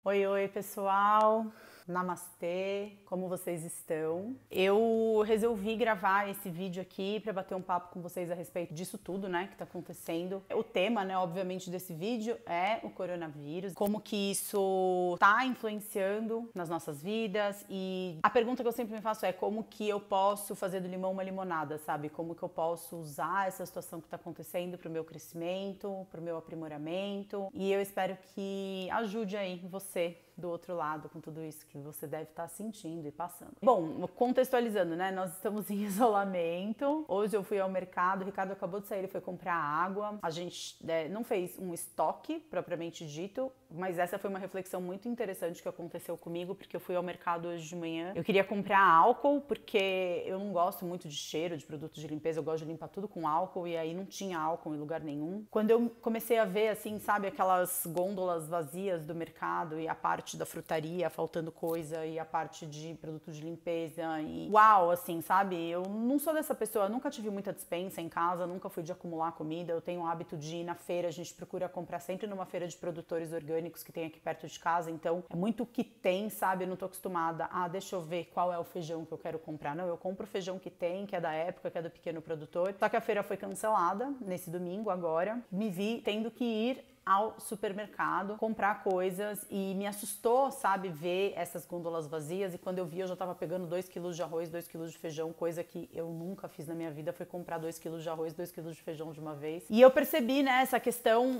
Oi, oi, pessoal! Namastê, como vocês estão? Eu resolvi gravar esse vídeo aqui para bater um papo com vocês a respeito disso tudo, né, que tá acontecendo. O tema, né, obviamente, desse vídeo é o coronavírus, como que isso tá influenciando nas nossas vidas, e a pergunta que eu sempre me faço é como que eu posso fazer do limão uma limonada, sabe? Como que eu posso usar essa situação que tá acontecendo pro meu crescimento, pro meu aprimoramento, e eu espero que ajude aí você do outro lado com tudo isso que você deve estar sentindo e passando. Bom, contextualizando, né? Nós estamos em isolamento. Hoje eu fui ao mercado, o Ricardo acabou de sair, ele foi comprar água. A gente não fez um estoque propriamente dito, mas essa foi uma reflexão muito interessante que aconteceu comigo, porque eu fui ao mercado hoje de manhã. Eu queria comprar álcool, porque eu não gosto muito de cheiro de produtos de limpeza, eu gosto de limpar tudo com álcool, e aí não tinha álcool em lugar nenhum. Quando eu comecei a ver, assim, sabe, aquelas gôndolas vazias do mercado e a parte da frutaria faltando coisa e a parte de produtos de limpeza e uau, assim, sabe? Eu não sou dessa pessoa, eu nunca tive muita despensa em casa, nunca fui de acumular comida, eu tenho o hábito de ir na feira, a gente procura comprar sempre numa feira de produtores orgânicos que tem aqui perto de casa, então é muito o que tem, sabe? Eu não tô acostumada a, deixa eu ver qual é o feijão que eu quero comprar, não, eu compro o feijão que tem, que é da época, que é do pequeno produtor, só que a feira foi cancelada nesse domingo agora, me vi tendo que ir ao supermercado, comprar coisas, e me assustou, sabe, ver essas gôndolas vazias, e quando eu vi eu já tava pegando 2 quilos de arroz, 2 quilos de feijão, coisa que eu nunca fiz na minha vida, foi comprar 2 quilos de arroz, 2 quilos de feijão de uma vez. E eu percebi, né, essa questão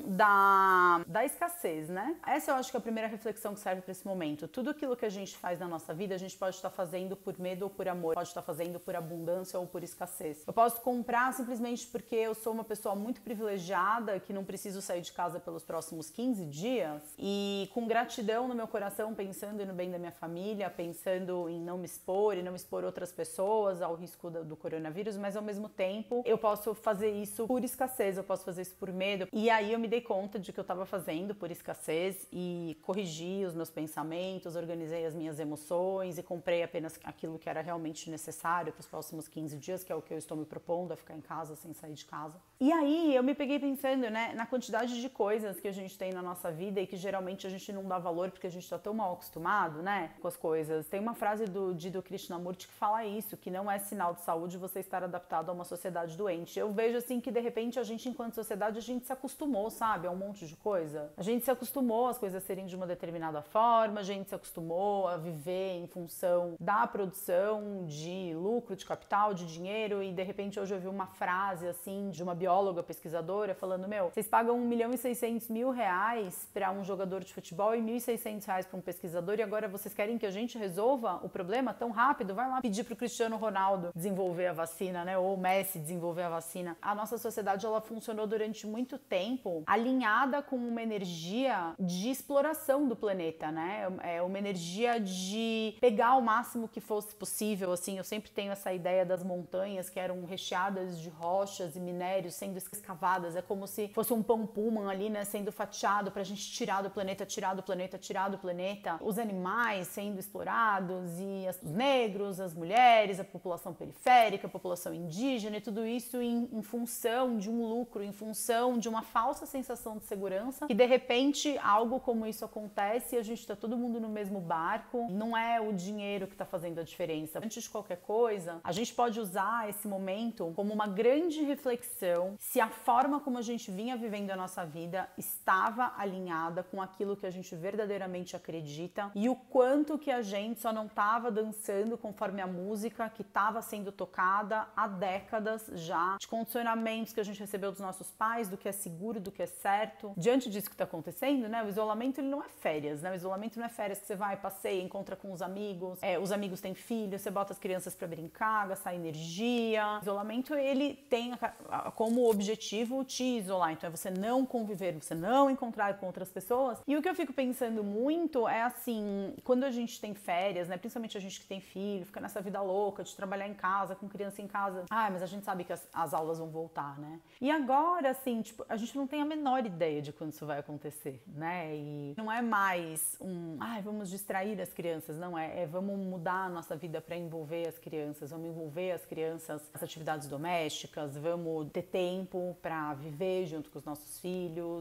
da escassez, né? Essa eu acho que é a primeira reflexão que serve para esse momento. Tudo aquilo que a gente faz na nossa vida, a gente pode estar fazendo por medo ou por amor, pode estar fazendo por abundância ou por escassez. Eu posso comprar simplesmente porque eu sou uma pessoa muito privilegiada, que não preciso sair de casa pelos próximos 15 dias, e com gratidão no meu coração, pensando no bem da minha família, pensando em não me expor e não expor outras pessoas ao risco do coronavírus, mas ao mesmo tempo eu posso fazer isso por escassez, eu posso fazer isso por medo. E aí eu me dei conta de que eu estava fazendo por escassez e corrigi os meus pensamentos, organizei as minhas emoções e comprei apenas aquilo que era realmente necessário para os próximos 15 dias, que é o que eu estou me propondo, a ficar em casa sem sair de casa. E aí eu me peguei pensando, né, na quantidade de coisas que a gente tem na nossa vida e que geralmente a gente não dá valor porque a gente tá tão mal acostumado, né, com as coisas. Tem uma frase do Jiddu Krishnamurti que fala isso, que não é sinal de saúde você estar adaptado a uma sociedade doente. Eu vejo assim que de repente a gente, enquanto sociedade, a gente se acostumou, sabe, a um monte de coisa. A gente se acostumou às coisas serem de uma determinada forma, a gente se acostumou a viver em função da produção de lucro, de capital, de dinheiro, e de repente hoje eu vi uma frase assim de uma bióloga pesquisadora falando, meu, vocês pagam 1.600.000 reais para um jogador de futebol e 1.600 reais para um pesquisador, e agora vocês querem que a gente resolva o problema tão rápido? Vai lá pedir pro Cristiano Ronaldo desenvolver a vacina, né? Ou o Messi desenvolver a vacina. A nossa sociedade, ela funcionou durante muito tempo alinhada com uma energia de exploração do planeta, né? É uma energia de pegar o máximo que fosse possível, assim. Eu sempre tenho essa ideia das montanhas que eram recheadas de rochas e minérios sendo escavadas. É como se fosse um pão Pullman ali, né, sendo fatiado pra gente tirar do planeta, tirar do planeta, tirar do planeta. Os animais sendo explorados, e os negros, as mulheres, a população periférica, a população indígena, e tudo isso em função de um lucro, em função de uma falsa sensação de segurança, que de repente algo como isso acontece e a gente tá todo mundo no mesmo barco. Não é o dinheiro que tá fazendo a diferença. Antes de qualquer coisa, a gente pode usar esse momento como uma grande reflexão se a forma como a gente vinha vivendo a nossa vida estava alinhada com aquilo que a gente verdadeiramente acredita, e o quanto que a gente só não estava dançando conforme a música que estava sendo tocada há décadas já, de condicionamentos que a gente recebeu dos nossos pais, do que é seguro, do que é certo. Diante disso que está acontecendo, né, o isolamento, ele não é férias, né? O isolamento não é férias que você vai, passeia, encontra com os amigos têm filhos, você bota as crianças para brincar, gastar energia. O isolamento, ele tem como objetivo te isolar, então é você não conviver, você não encontrar com outras pessoas. E o que eu fico pensando muito é assim, quando a gente tem férias, né, principalmente a gente que tem filho, fica nessa vida louca de trabalhar em casa, com criança em casa, mas a gente sabe que as aulas vão voltar, né? E agora, assim, tipo, a gente não tem a menor ideia de quando isso vai acontecer, né? E não é mais vamos distrair as crianças, não é vamos mudar a nossa vida para envolver as crianças, vamos envolver as crianças nas atividades domésticas, vamos ter tempo para viver junto com os nossos filhos,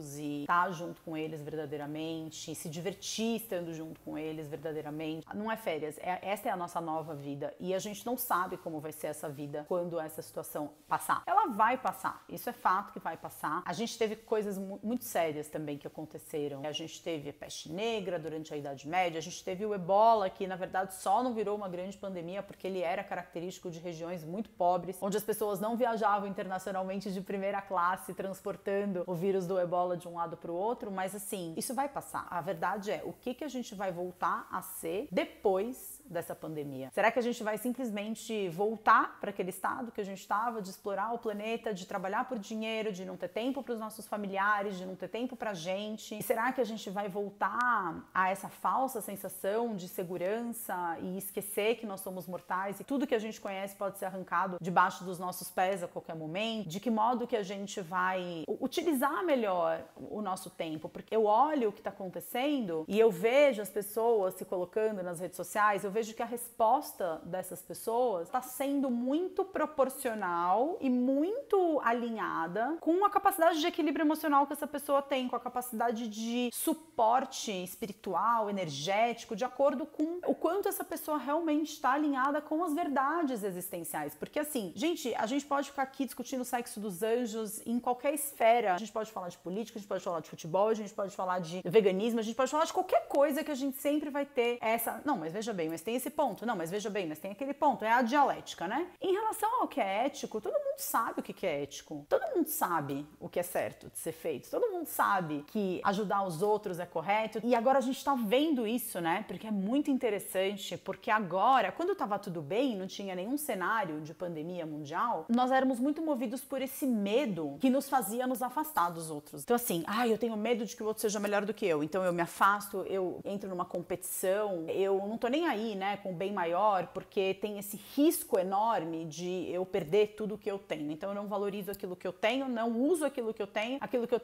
filhos e estar junto com eles verdadeiramente, se divertir estando junto com eles verdadeiramente. Não é férias, essa é a nossa nova vida e a gente não sabe como vai ser essa vida quando essa situação passar. Ela vai passar, isso é fato que vai passar. A gente teve coisas muito sérias também que aconteceram. A gente teve a peste negra durante a Idade Média, a gente teve o ebola, que na verdade só não virou uma grande pandemia porque ele era característico de regiões muito pobres, onde as pessoas não viajavam internacionalmente de primeira classe, transportando o vírus do ebola de um lado para o outro, mas assim, isso vai passar. A verdade é, o que a gente vai voltar a ser depois dessa pandemia? Será que a gente vai simplesmente voltar para aquele estado que a gente estava, de explorar o planeta, de trabalhar por dinheiro, de não ter tempo para os nossos familiares, de não ter tempo pra gente? E será que a gente vai voltar a essa falsa sensação de segurança e esquecer que nós somos mortais e tudo que a gente conhece pode ser arrancado debaixo dos nossos pés a qualquer momento? De que modo que a gente vai utilizar melhor o nosso tempo? Porque eu olho o que está acontecendo e eu vejo as pessoas se colocando nas redes sociais, eu vejo que a resposta dessas pessoas está sendo muito proporcional e muito alinhada com a capacidade de equilíbrio emocional que essa pessoa tem, com a capacidade de suporte espiritual, energético, de acordo com o quanto essa pessoa realmente está alinhada com as verdades existenciais. Porque assim, gente, a gente pode ficar aqui discutindo o sexo dos anjos em qualquer esfera. A gente pode falar de política, a gente pode falar de futebol, a gente pode falar de veganismo, a gente pode falar de qualquer coisa que a gente sempre vai ter essa... Não, mas veja bem, mas tem esse ponto. Não, mas veja bem, mas tem aquele ponto. É a dialética, né? Em relação ao que é ético, todo mundo sabe o que é ético. Todo mundo sabe o que é certo de ser feito. Todo mundo sabe que ajudar os outros é correto. E agora a gente tá vendo isso, né? Porque é muito interessante, porque agora, quando tava tudo bem, não tinha nenhum cenário de pandemia mundial, nós éramos muito movidos por esse medo que nos fazia nos afastar dos outros. Então assim, eu tenho medo de que o outro seja melhor do que eu, então eu me afasto, eu entro numa competição, eu não tô nem aí, né, com o bem maior, porque tem esse risco enorme de eu perder tudo que eu tenho. Então eu não valorizo aquilo que eu tenho, não uso aquilo que eu tenho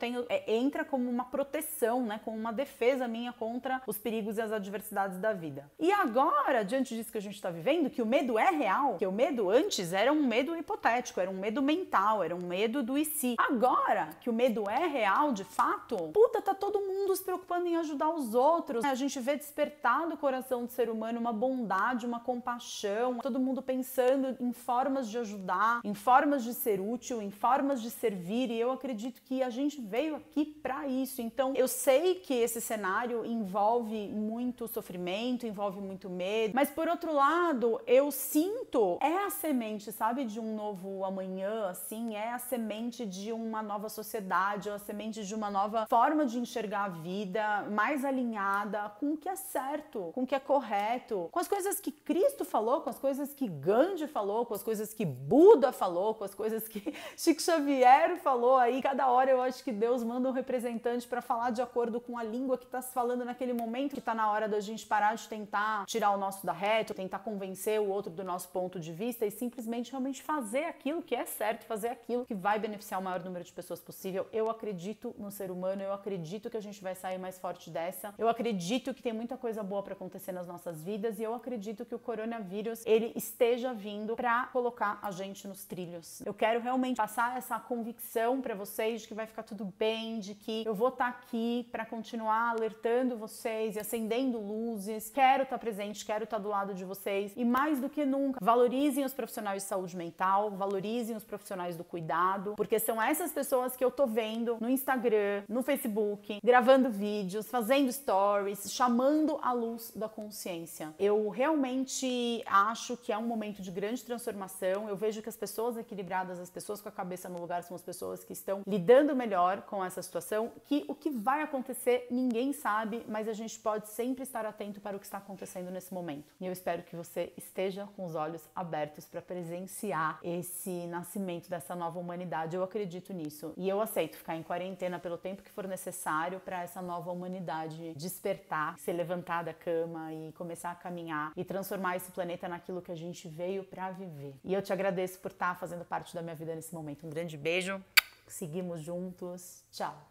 entra como uma proteção, né, como uma defesa minha contra os perigos e as adversidades da vida. E agora, diante disso que a gente tá vivendo, que o medo é real, que o medo antes era um medo hipotético, era um medo mental, era um medo do e se. Agora que o medo é real, de fato, tá todo mundo se preocupando em ajudar os outros. A gente vê despertar do coração do ser humano uma bondade, uma compaixão, todo mundo pensando em formas de ajudar, em formas de ser útil, em formas de servir, e eu acredito que a gente veio aqui para isso. Então, eu sei que esse cenário envolve muito sofrimento, envolve muito medo, mas por outro lado, eu sinto, é a semente, sabe, de um novo amanhã, assim, é a semente de uma nova sociedade, é a semente de uma nova forma de enxergar a vida, mais alinhada com o que é certo, com o que é correto, com as coisas que Cristo falou, com as coisas que Gandhi falou, com as coisas que Buda falou, com as coisas que Chico Xavier falou. Aí cada hora eu acho que Deus manda um representante para falar de acordo com a língua que tá se falando naquele momento, que tá na hora da gente parar de tentar tirar o nosso da reta, tentar convencer o outro do nosso ponto de vista e simplesmente realmente fazer aquilo que é certo, fazer aquilo que vai beneficiar o maior número de pessoas possível. Eu acredito no ser humano, eu acredito que a gente vai sair mais forte dessa, eu acredito que tem muita coisa boa para acontecer nas nossas vidas e eu acredito que o coronavírus, ele esteja vindo para colocar a gente nos trilhos. Eu quero realmente passar essa convicção para vocês de que vai ficar tudo bem, de que eu vou estar aqui para continuar alertando vocês e acendendo luzes. Quero estar presente, quero estar do lado de vocês e mais do que nunca, valorizem os profissionais de saúde mental, valorizem os profissionais do cuidado, porque são essas pessoas que eu tô vendo no Instagram, no Facebook, gravando vídeos, fazendo stories, chamando a luz da consciência. Eu realmente acho que é um momento de grande transformação. Eu vejo que as pessoas equilibradas, as pessoas com a cabeça no lugar são as pessoas que estão lidando melhor com essa situação, que o que vai acontecer ninguém sabe, mas a gente pode sempre estar atento para o que está acontecendo nesse momento. E eu espero que você esteja com os olhos abertos para presenciar esse nascimento dessa nova humanidade. Eu acredito nisso. E eu aceito ficar em quarentena pelo tempo que for necessário para essa nova humanidade despertar, se levantar da cama e começar a caminhar e transformar esse planeta naquilo que a gente veio para viver. E eu te agradeço por estar fazendo parte da minha vida nesse momento. Um grande beijo. Seguimos juntos. Tchau.